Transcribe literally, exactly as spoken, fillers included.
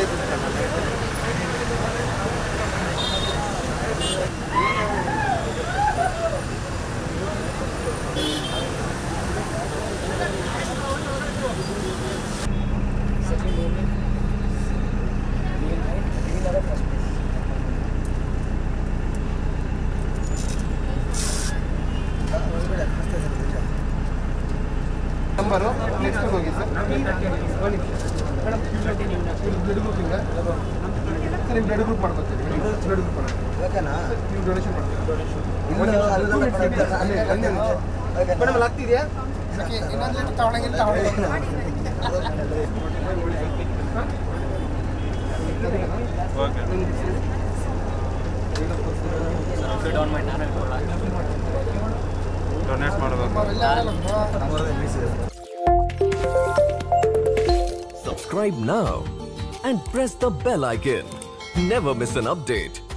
Number next ಹೋಗಿ sir blood grouping sir ನೀವು blood group ಮಾಡ್ಕೊತೀರಿ ಬ್ಲಡ್ ಗ್ರೂಪ್ ಓಕೆನಾ ನೀವು ಡೊನೇಷನ್ ಮಾಡ್ತೀವಿ ಮೇಡಮ್ ಅಲ್ಲಿ ಆಗ್ತಿದೆಯಾ ಇನ್ನೊಂದು ತಗೊಳಂಗಿಲ್ಲ ಡೊನೇಟ್ ಮಾಡಬೇಕು Subscribe now and press the bell icon. Never miss an update.